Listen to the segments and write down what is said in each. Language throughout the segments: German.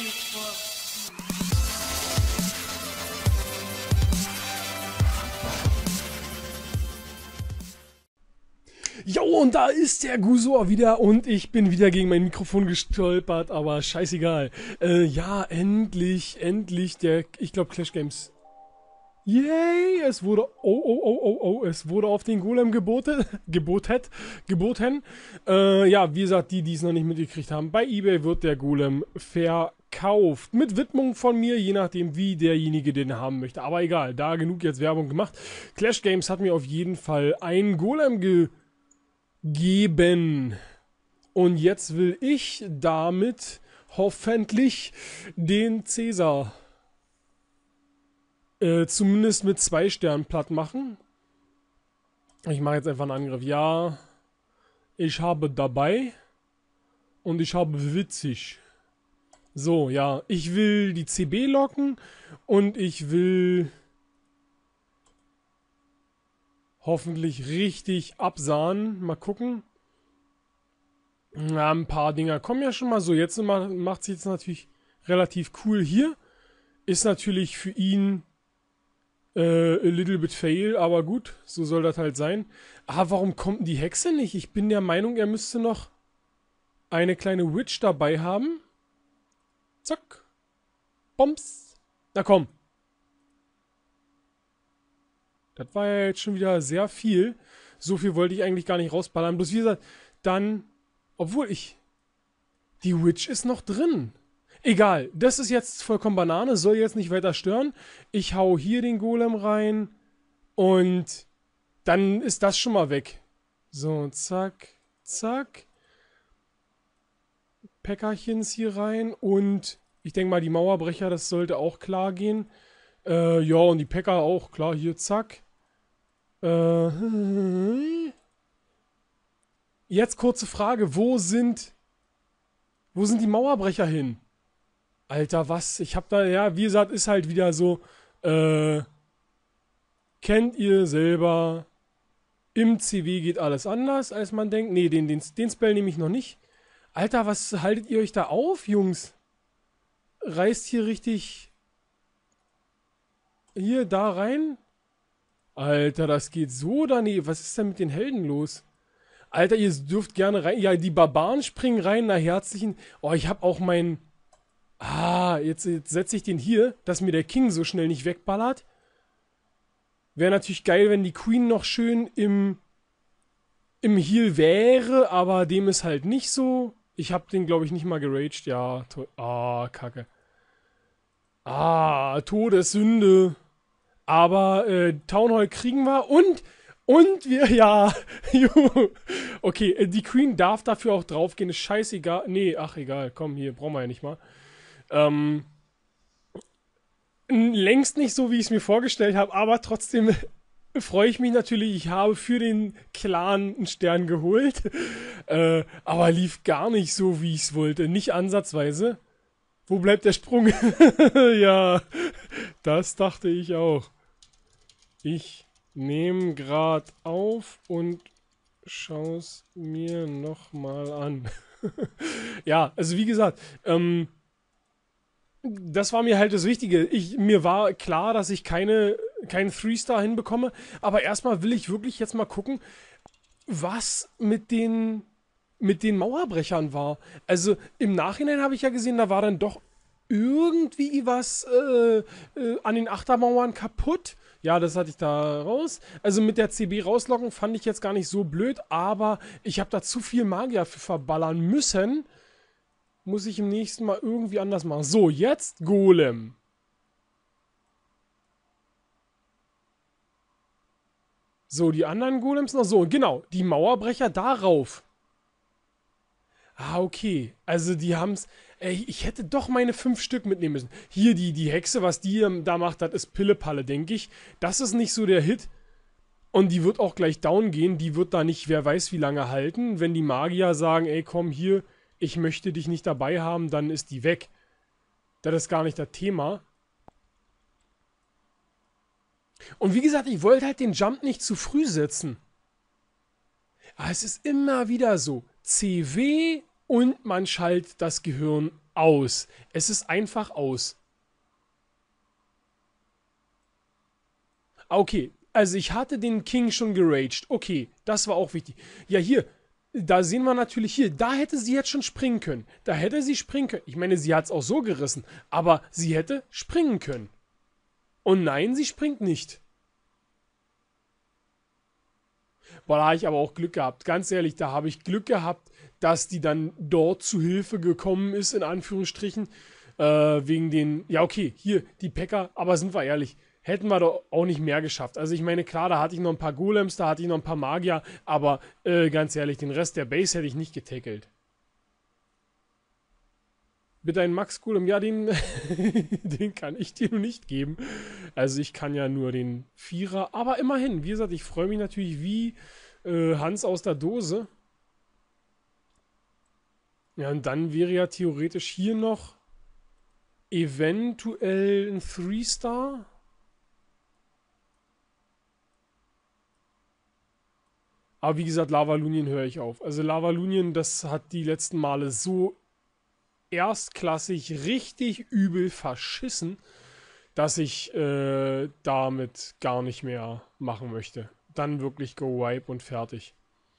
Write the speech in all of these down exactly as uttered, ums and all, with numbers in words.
Jo, und da ist der Gusor wieder und ich bin wieder gegen mein Mikrofon gestolpert, aber scheißegal. Äh, ja, endlich, endlich der, ich glaube Clash Games. Yay, es wurde, oh, oh, oh, oh, oh, es wurde auf den Golem geboten, gebotet, geboten. Äh, ja, wie gesagt, die, die es noch nicht mitgekriegt haben, bei eBay wird der Golem verkauft. Mit Widmung von mir, je nachdem, wie derjenige den haben möchte. Aber egal, da genug jetzt Werbung gemacht. Clash Games hat mir auf jeden Fall einen Golem ge geben. Und jetzt will ich damit hoffentlich den Cäsar äh, zumindest mit zwei Sternen platt machen. Ich mache jetzt einfach einen Angriff. Ja, ich habe dabei und ich habe witzig. So, ja, ich will die C B locken und ich will hoffentlich richtig absahnen. Mal gucken. Na, ein paar Dinger kommen ja schon mal so. Jetzt macht es jetzt natürlich relativ cool hier. Ist natürlich für ihn äh, a little bit fail, aber gut, so soll das halt sein. Ah, warum kommt die Hexe nicht? Ich bin der Meinung, er müsste noch eine kleine Witch dabei haben. Zack. Bombs. Na komm. Das war ja jetzt schon wieder sehr viel. So viel wollte ich eigentlich gar nicht rausballern. Bloß wie gesagt, dann, obwohl ich, die Witch ist noch drin. Egal, das ist jetzt vollkommen Banane, soll jetzt nicht weiter stören. Ich hau hier den Golem rein und dann ist das schon mal weg. So, zack, zack. Päckerchens hier rein und ich denke mal, die Mauerbrecher, das sollte auch klar gehen. Äh, ja, und die Päcker auch, klar, hier, zack. Äh, jetzt kurze Frage, wo sind, wo sind die Mauerbrecher hin? Alter, was? Ich hab da, ja, wie gesagt, ist halt wieder so, äh, kennt ihr selber, im C W geht alles anders, als man denkt. Nee, den, den, den Spell nehme ich noch nicht. Alter, was haltet ihr euch da auf, Jungs? Reißt hier richtig hier, da rein? Alter, das geht so daneben. Was ist denn mit den Helden los? Alter, ihr dürft gerne rein. Ja, die Barbaren springen rein. Na, herzlichen. Oh, ich hab auch mein... Ah, jetzt, jetzt setze ich den hier, dass mir der King so schnell nicht wegballert. Wäre natürlich geil, wenn die Queen noch schön im... im Heal wäre, aber dem ist halt nicht so. Ich hab den, glaube ich, nicht mal geraged. Ja, ah, Kacke. Ah, Todessünde. Aber äh, Town Hall kriegen wir und, und wir, ja, okay, die Queen darf dafür auch draufgehen, ist scheißegal. Nee, ach egal, komm, hier, brauchen wir ja nicht mal. Ähm, längst nicht so, wie ich es mir vorgestellt habe, aber trotzdem freue ich mich natürlich, ich habe für den Clan einen Stern geholt, äh, aber lief gar nicht so, wie ich es wollte, nicht ansatzweise. Wo bleibt der Sprung? Ja, das dachte ich auch. Ich nehme gerade auf und schaue es mir nochmal an. Ja, also wie gesagt, ähm, das war mir halt das Wichtige. Ich, mir war klar, dass ich keine, keinen Three-Star hinbekomme, aber erstmal will ich wirklich jetzt mal gucken, was mit den... mit den Mauerbrechern war. Also im Nachhinein habe ich ja gesehen, da war dann doch irgendwie was äh, äh, an den Achtermauern kaputt. Ja, das hatte ich da raus. Also mit der C B rauslocken fand ich jetzt gar nicht so blöd, aber ich habe da zu viel Magier für verballern müssen. Muss ich im nächsten Mal irgendwie anders machen. So, jetzt Golem. So, die anderen Golems noch so. Genau, die Mauerbrecher darauf. Ah, okay. Also die haben's... Ey, ich hätte doch meine fünf Stück mitnehmen müssen. Hier, die, die Hexe, was die ähm, da macht, das ist Pillepalle, denke ich. Das ist nicht so der Hit. Und die wird auch gleich down gehen. Die wird da nicht, wer weiß wie lange halten. Wenn die Magier sagen, ey, komm hier, ich möchte dich nicht dabei haben, dann ist die weg. Das ist gar nicht das Thema. Und wie gesagt, ich wollte halt den Jump nicht zu früh setzen. Aber es ist immer wieder so. C W und man schaltet das Gehirn Aus. Es ist einfach aus. Okay, also ich hatte den King schon geraged. Okay, das war auch wichtig. Ja, hier, da sehen wir natürlich hier, da hätte sie jetzt schon springen können. Da hätte sie springen können. Ich meine, sie hat es auch so gerissen, aber sie hätte springen können. Und nein, sie springt nicht. Boah, da habe ich aber auch Glück gehabt. Ganz ehrlich, da habe ich Glück gehabt, dass die dann dort zu Hilfe gekommen ist, in Anführungsstrichen. Äh, wegen den, ja okay, hier, die Packer, aber sind wir ehrlich, hätten wir doch auch nicht mehr geschafft. Also ich meine, klar, da hatte ich noch ein paar Golems, da hatte ich noch ein paar Magier, aber äh, ganz ehrlich, den Rest der Base hätte ich nicht getackelt. Bitte einen Max Golem, ja, den, den kann ich dir nur nicht geben. Also ich kann ja nur den Vierer, aber immerhin, wie gesagt, ich freue mich natürlich wie äh, Hans aus der Dose. Ja, und dann wäre ja theoretisch hier noch eventuell ein Three-Star. Aber wie gesagt, Lavalunien höre ich auf. Also Lavalunien, das hat die letzten Male so erstklassig richtig übel verschissen, dass ich äh, damit gar nicht mehr machen möchte. Dann wirklich Go Wipe und fertig.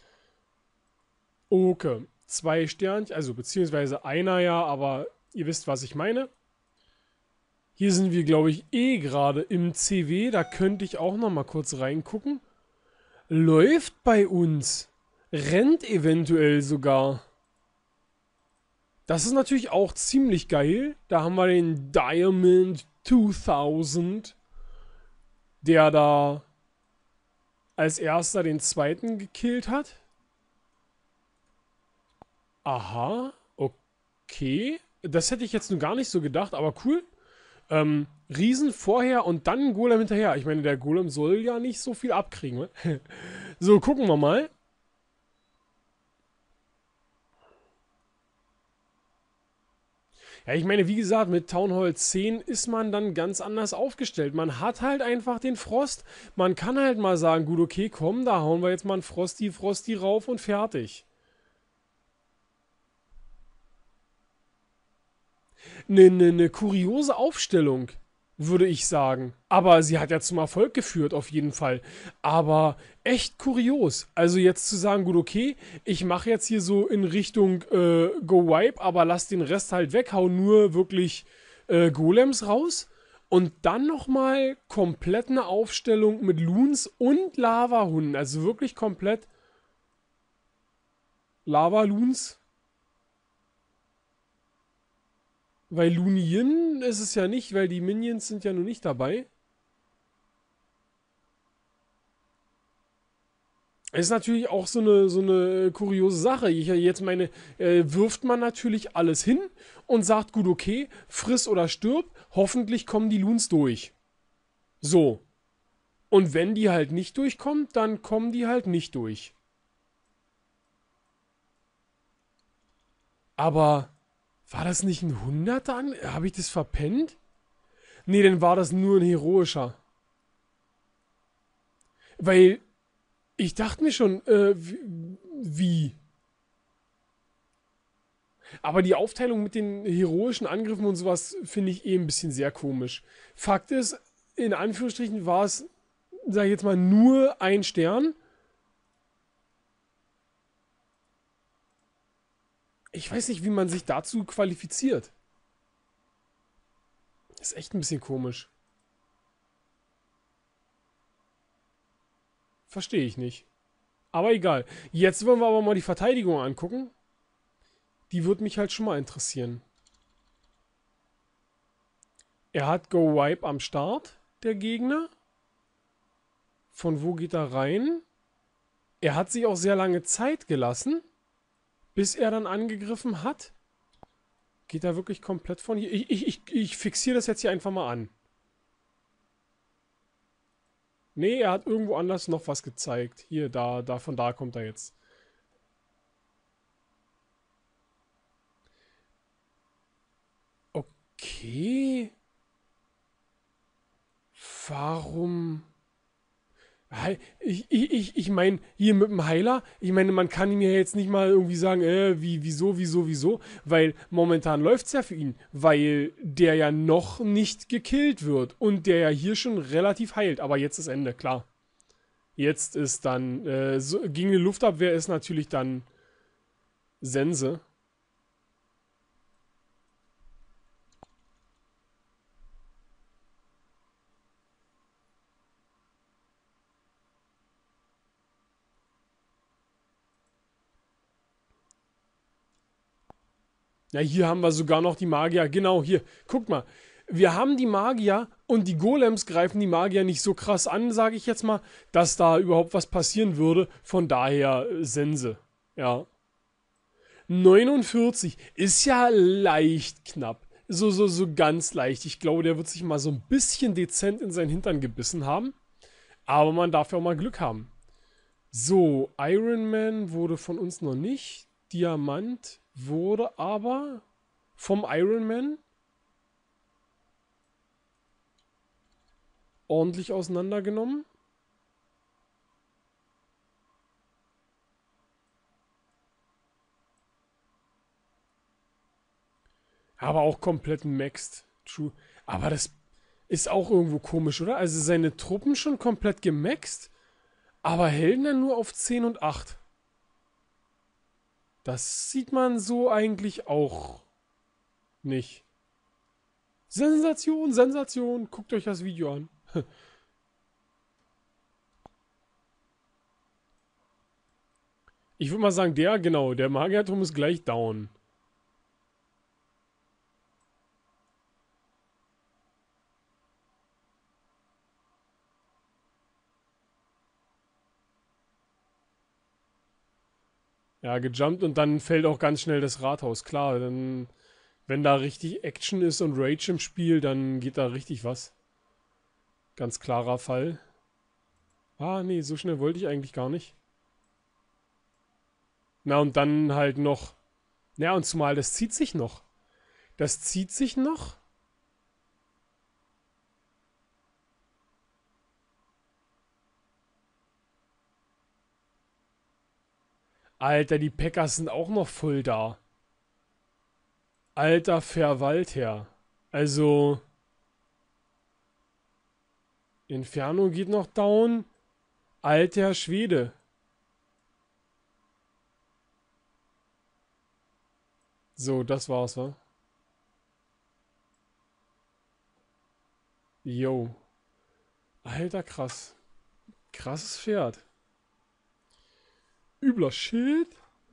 Okay, zwei Sternchen, also beziehungsweise einer ja, aber ihr wisst, was ich meine. Hier sind wir, glaube ich, eh gerade im C W. Da könnte ich auch noch mal kurz reingucken. Läuft bei uns. Rennt eventuell sogar. Das ist natürlich auch ziemlich geil. Da haben wir den Diamond zweitausend, der da als erster den zweiten gekillt hat. Aha, okay. Das hätte ich jetzt nur gar nicht so gedacht, aber cool. Ähm, Riesen vorher und dann ein Golem hinterher. Ich meine, der Golem soll ja nicht so viel abkriegen. Ne? So, gucken wir mal. Ja, ich meine, wie gesagt, mit Town Hall zehn ist man dann ganz anders aufgestellt. Man hat halt einfach den Frost. Man kann halt mal sagen, gut, okay, komm, da hauen wir jetzt mal einen Frosty, Frosty rauf und fertig. Eine ne, ne kuriose Aufstellung, würde ich sagen. Aber sie hat ja zum Erfolg geführt, auf jeden Fall. Aber echt kurios. Also jetzt zu sagen, gut, okay, ich mache jetzt hier so in Richtung äh, Go Wipe, aber lass den Rest halt weg, hau nur wirklich äh, Golems raus. Und dann nochmal komplett eine Aufstellung mit Loons und Lava-Hunden. Also wirklich komplett Lava-Loons. Weil Lunien ist es ja nicht, weil die Minions sind ja nun nicht dabei. Ist natürlich auch so eine, so eine kuriose Sache. Ich jetzt meine, äh, wirft man natürlich alles hin und sagt, gut, okay, friss oder stirb, hoffentlich kommen die Loons durch. So. Und wenn die halt nicht durchkommen, dann kommen die halt nicht durch. Aber war das nicht ein Hunderter an? Habe ich das verpennt? Nee, dann war das nur ein heroischer. Weil ich dachte mir schon, äh, wie? Aber die Aufteilung mit den heroischen Angriffen und sowas finde ich eh ein bisschen sehr komisch. Fakt ist, in Anführungsstrichen war es, sag ich jetzt mal, nur ein Stern. Ich weiß nicht, wie man sich dazu qualifiziert. Ist echt ein bisschen komisch. Verstehe ich nicht. Aber egal. Jetzt wollen wir aber mal die Verteidigung angucken. Die würde mich halt schon mal interessieren. Er hat Go Wipe am Start, der Gegner. Von wo geht er rein? Er hat sich auch sehr lange Zeit gelassen, bis er dann angegriffen hat. Geht er wirklich komplett von hier? Ich, ich, ich, ich fixiere das jetzt hier einfach mal an. Nee, er hat irgendwo anders noch was gezeigt. Hier, da, da, von da kommt er jetzt. Okay. Warum? Hei- Ich, ich, ich, ich meine, hier mit dem Heiler, ich meine, man kann ihm ja jetzt nicht mal irgendwie sagen, äh, wie, wieso, wieso, wieso, weil momentan läuft's ja für ihn, weil der ja noch nicht gekillt wird und der ja hier schon relativ heilt, aber jetzt ist Ende, klar. Jetzt ist dann, äh, so, gegen die Luftabwehr ist natürlich dann Sense. Ja, hier haben wir sogar noch die Magier. Genau, hier. Guck mal. Wir haben die Magier und die Golems greifen die Magier nicht so krass an, sage ich jetzt mal, dass da überhaupt was passieren würde. Von daher äh, Sense. Ja. neunundvierzig ist ja leicht knapp. So, so, so ganz leicht. Ich glaube, der wird sich mal so ein bisschen dezent in seinen Hintern gebissen haben. Aber man darf ja auch mal Glück haben. So, Iron Man wurde von uns noch nicht. Diamant wurde aber vom Iron Man ordentlich auseinandergenommen. Aber auch komplett maxed. True. Aber das ist auch irgendwo komisch, oder? Also seine Truppen schon komplett gemaxt, aber Helden dann nur auf zehn und acht. Das sieht man so eigentlich auch nicht. Sensation, Sensation. Guckt euch das Video an. Ich würde mal sagen, der, genau, der Magierturm ist gleich down. Ja, gejumpt und dann fällt auch ganz schnell das Rathaus. Klar, dann, wenn da richtig Action ist und Rage im Spiel, dann geht da richtig was. Ganz klarer Fall. Ah, nee, so schnell wollte ich eigentlich gar nicht. Na, und dann halt noch. Ja, und zumal das zieht sich noch. Das zieht sich noch. Alter, die Packers sind auch noch voll da. Alter Verwalter. Also, Inferno geht noch down. Alter Schwede. So, das war's, wa? Yo. Alter, krass. Krasses Pferd. Übler Schild.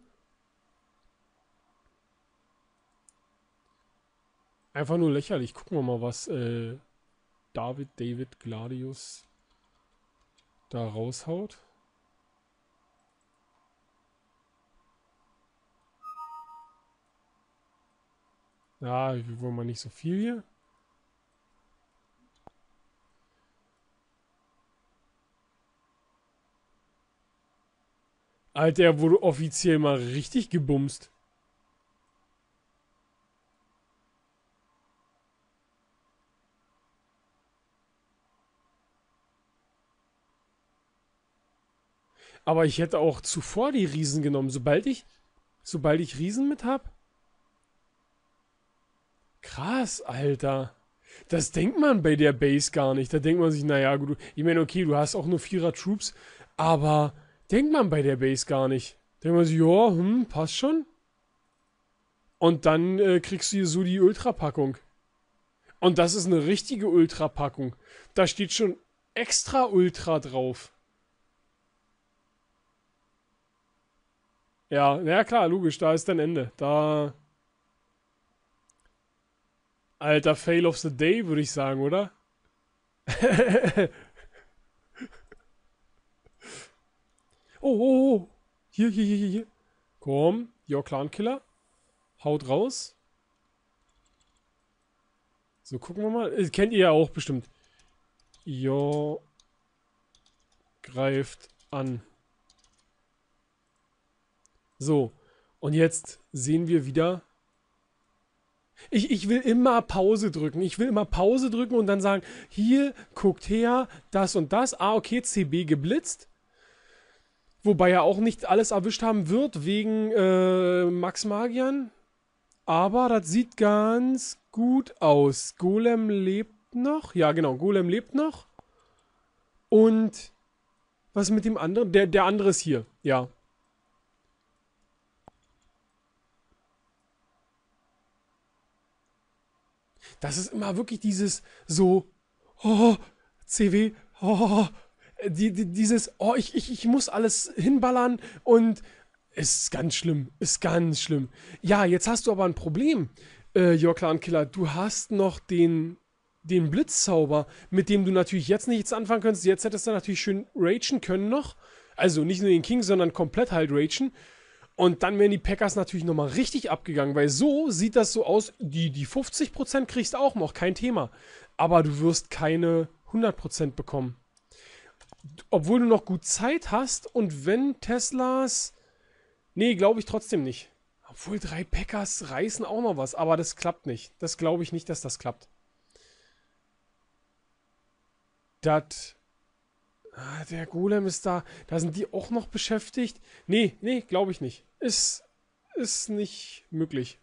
Einfach nur lächerlich. Gucken wir mal, was äh, David, David, Gladius da raushaut. Ja, wir wollen mal nicht so viel hier. Alter, er wurde offiziell mal richtig gebumst. Aber ich hätte auch zuvor die Riesen genommen. Sobald ich, sobald ich Riesen mit hab. Krass, Alter. Das denkt man bei der Base gar nicht. Da denkt man sich, naja, gut, ich meine, okay, du hast auch nur Vierer Troops, aber denkt man bei der Base gar nicht. Denkt man sich, ja, hm, passt schon. Und dann äh, kriegst du hier so die Ultrapackung. Und das ist eine richtige Ultrapackung. Da steht schon extra Ultra drauf. Ja, na ja, klar, logisch, da ist dein Ende. Da. Alter, Fail of the Day, würde ich sagen, oder? Oh, oh, oh. Hier, hier, hier, hier. Komm, Your Clan Killer. Haut raus. So, gucken wir mal. Äh, kennt ihr ja auch bestimmt. Jo. Greift an. So. Und jetzt sehen wir wieder Ich, ich will immer Pause drücken. Ich will immer Pause drücken und dann sagen, hier, guckt her, das und das. Ah, okay, C B geblitzt. Wobei er auch nicht alles erwischt haben wird, wegen äh, Max Magian. Aber das sieht ganz gut aus. Golem lebt noch. Ja, genau, Golem lebt noch. Und was mit dem anderen? Der, der andere ist hier, ja. Das ist immer wirklich dieses so, oh, C W, oh, die, die, dieses, oh, ich, ich, ich muss alles hinballern und ist ganz schlimm, ist ganz schlimm. Ja, jetzt hast du aber ein Problem, äh, Your Clan Killer. Du hast noch den, den Blitzzauber, mit dem du natürlich jetzt nichts anfangen kannst. Jetzt hättest du natürlich schön ragen können noch. Also nicht nur den King, sondern komplett halt ragen. Und dann wären die Packers natürlich nochmal richtig abgegangen, weil so sieht das so aus, die, die fünfzig Prozent kriegst du auch noch, kein Thema. Aber du wirst keine hundert Prozent bekommen. Obwohl du noch gut Zeit hast und wenn Teslas... Nee, glaube ich trotzdem nicht. Obwohl drei Packers reißen auch noch was, aber das klappt nicht. Das glaube ich nicht, dass das klappt. Das... Ah, der Golem ist da. Da sind die auch noch beschäftigt. Nee, nee, glaube ich nicht. Ist, ist nicht möglich.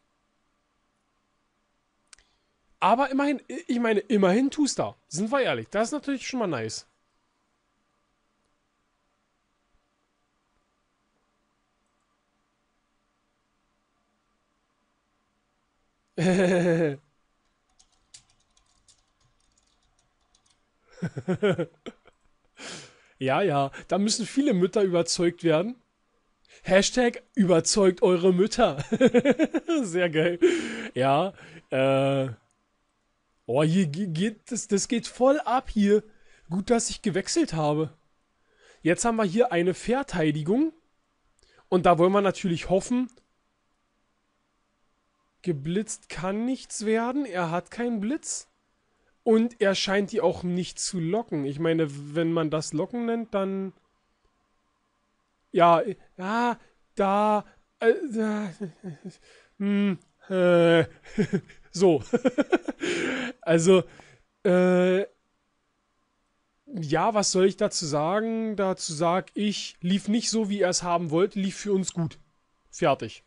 Aber immerhin, ich meine, immerhin tust da. Sind wir ehrlich. Das ist natürlich schon mal nice. Ja, ja, da müssen viele Mütter überzeugt werden. Hashtag überzeugt eure Mütter. Sehr geil. Ja, äh. Oh, hier geht, das, das geht voll ab hier. Gut, dass ich gewechselt habe. Jetzt haben wir hier eine Verteidigung. Und da wollen wir natürlich hoffen, geblitzt kann nichts werden. Er hat keinen Blitz. Und er scheint die auch nicht zu locken. Ich meine, wenn man das Locken nennt, dann... Ja, ja, da... Äh, da hm, äh, so. Also, äh, ja, was soll ich dazu sagen? Dazu sag ich, lief nicht so, wie er es haben wollte, lief für uns gut. Fertig.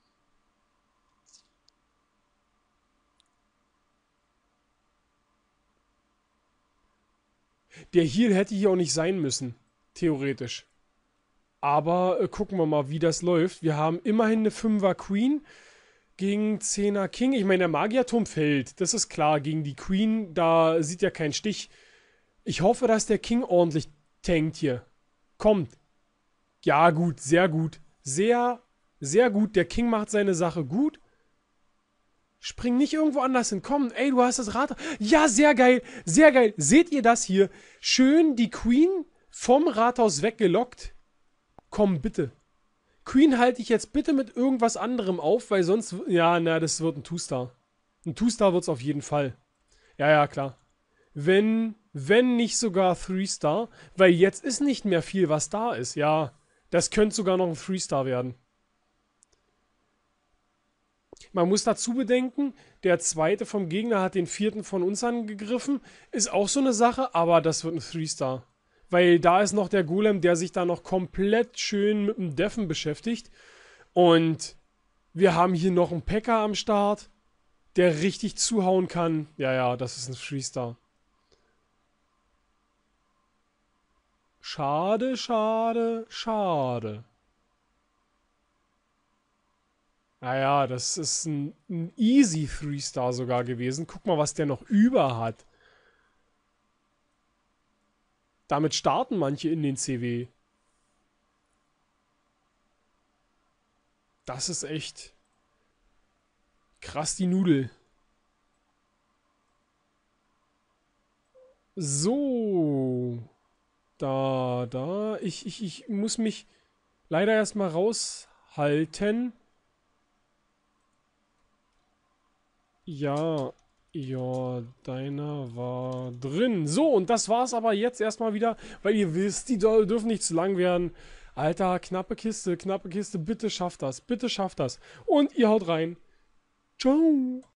Der Heal hätte hier auch nicht sein müssen. Theoretisch. Aber äh, gucken wir mal, wie das läuft. Wir haben immerhin eine Fünfer Queen gegen Zehner King. Ich meine, der Magierturm fällt. Das ist klar. Gegen die Queen, da sieht ja kein Stich. Ich hoffe, dass der King ordentlich tankt hier. Kommt. Ja, gut. Sehr gut. Sehr, sehr gut. Der King macht seine Sache gut. Spring nicht irgendwo anders hin. Komm, ey, du hast das Rad. Ja, sehr geil. Sehr geil. Seht ihr das hier? Schön die Queen vom Rathaus weggelockt. Komm, bitte. Queen halte ich jetzt bitte mit irgendwas anderem auf, weil sonst... Ja, na, das wird ein Two-Star. Ein Two-Star wird es auf jeden Fall. Ja, ja, klar. Wenn, wenn nicht sogar Three-Star, weil jetzt ist nicht mehr viel, was da ist. Ja, das könnte sogar noch ein Three-Star werden. Man muss dazu bedenken, der zweite vom Gegner hat den vierten von uns angegriffen. Ist auch so eine Sache, aber das wird ein Three-Star. Weil da ist noch der Golem, der sich da noch komplett schön mit dem Deffen beschäftigt. Und wir haben hier noch einen P.E.K.K.A. am Start, der richtig zuhauen kann. Ja, ja, das ist ein Three-Star. Schade, schade, schade. Naja, das ist ein, ein easy Three-Star sogar gewesen. Guck mal, was der noch über hat. Damit starten manche in den C W. Das ist echt krass, die Nudel. So. Da, da. Ich, ich, ich muss mich leider erstmal raushalten. Ja, ja, deiner war drin. So, und das war's aber jetzt erstmal wieder, weil ihr wisst, die dürfen nicht zu lang werden. Alter, knappe Kiste, knappe Kiste, bitte schafft das, bitte schafft das. Und ihr haut rein. Ciao.